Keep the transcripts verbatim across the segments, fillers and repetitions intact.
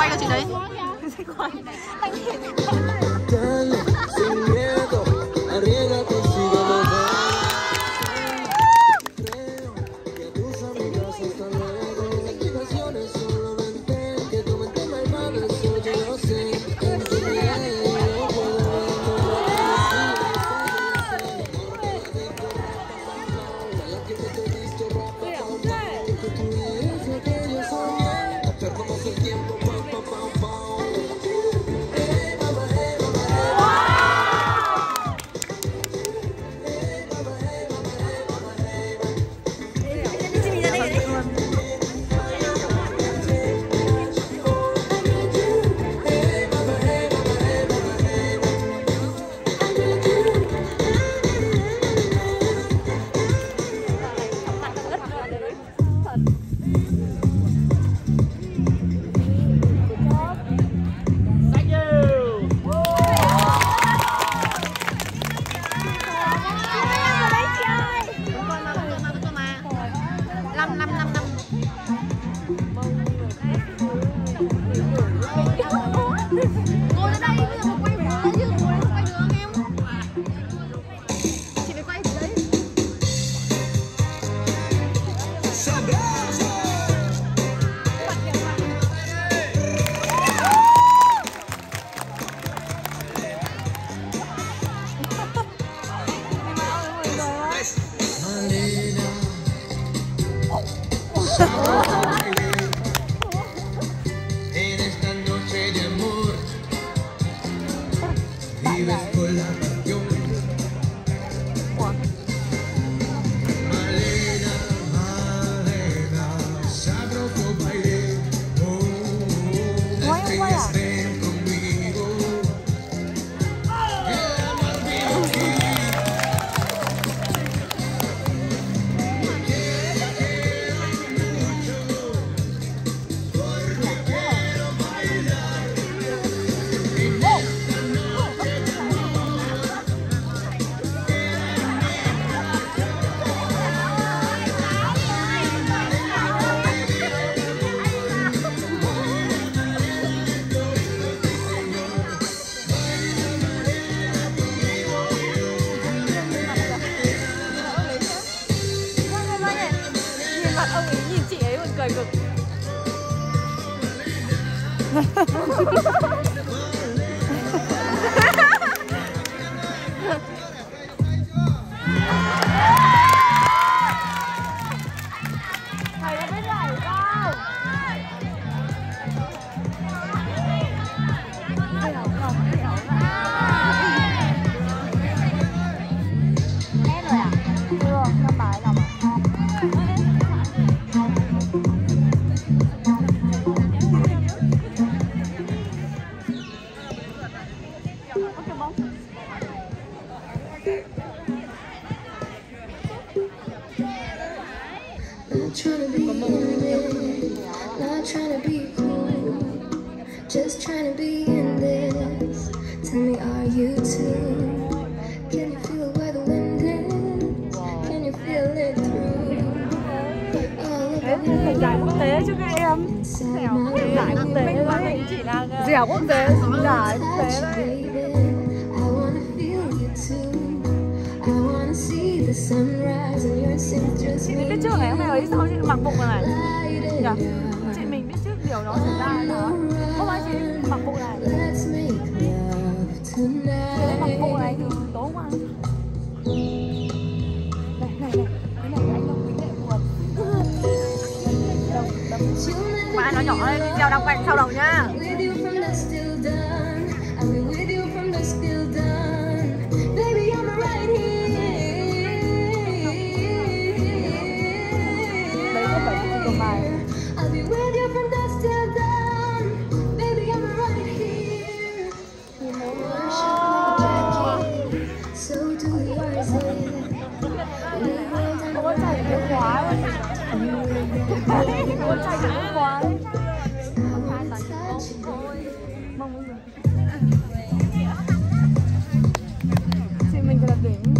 quay cho chị đấy. Just trying to be in this. Tell me, are you too? Can you feel where the wind is? Can you feel it through? Đấy, giải quốc tế chứ các em. Giải quốc tế đấy. Dẻo quốc tế, giải quốc tế đấy. Mình biết trước ngày hôm nay ấy sao chị mặc bộ này nhỉ? Chị mình biết trước điều đó xảy ra đó. Hôm nay chị mặc bộ này. Chị mặc bộ này thì tối qua. Này này này, cái này anh Đông Quý lại buồn. Mà nó nhỏ lên, video đang quanh sau đầu nha. Đấy có phải chị của mày. Cô chạy cái khóa luôn. Cô chạy cái khóa đấy. Mong muốn chị mình thật là đỉnh.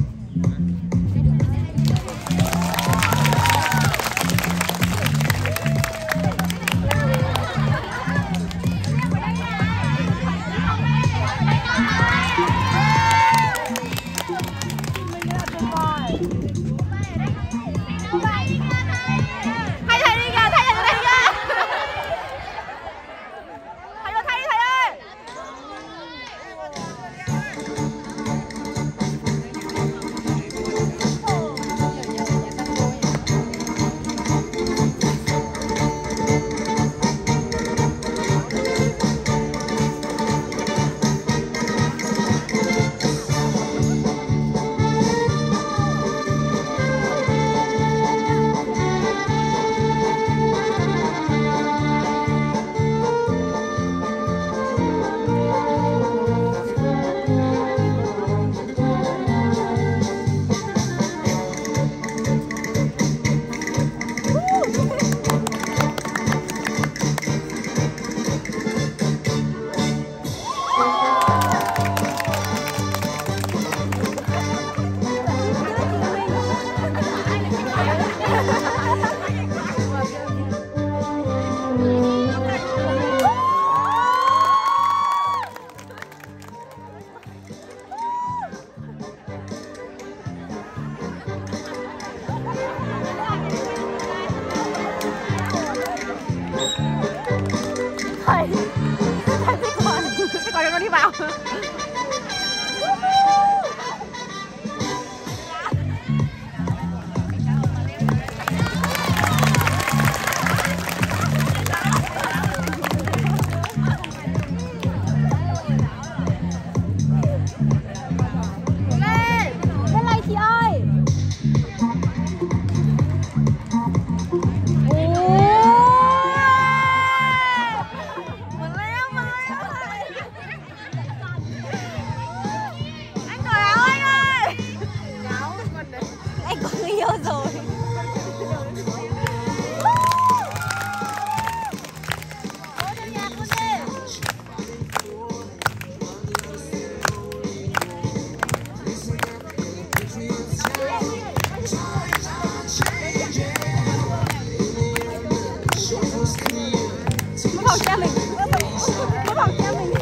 yêu rồi. Nó vào cha mình, nó vào cha mình.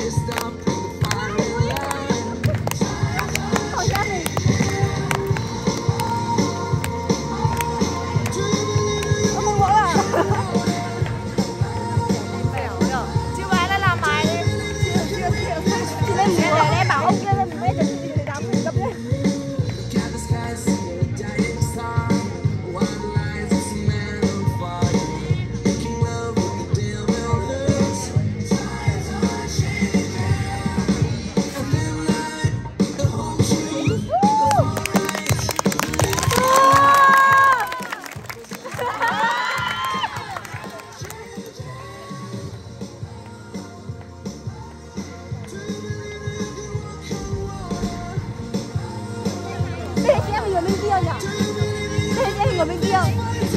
Đây chị em mình ở bên kia nhỉ? Đây chị em mình ở bên kia.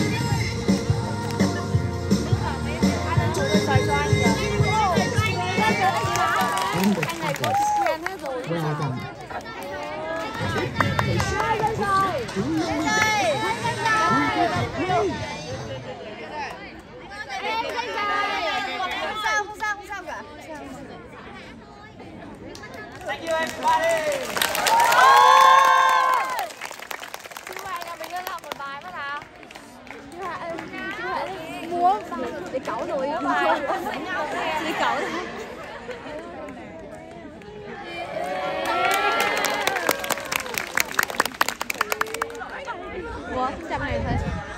Anh này có quen hết rồi. Quen rồi. Không sao, không sao cả. Thank you everybody. Múa để cẩu nồi á bài đi cẩu ủa chậm này thôi.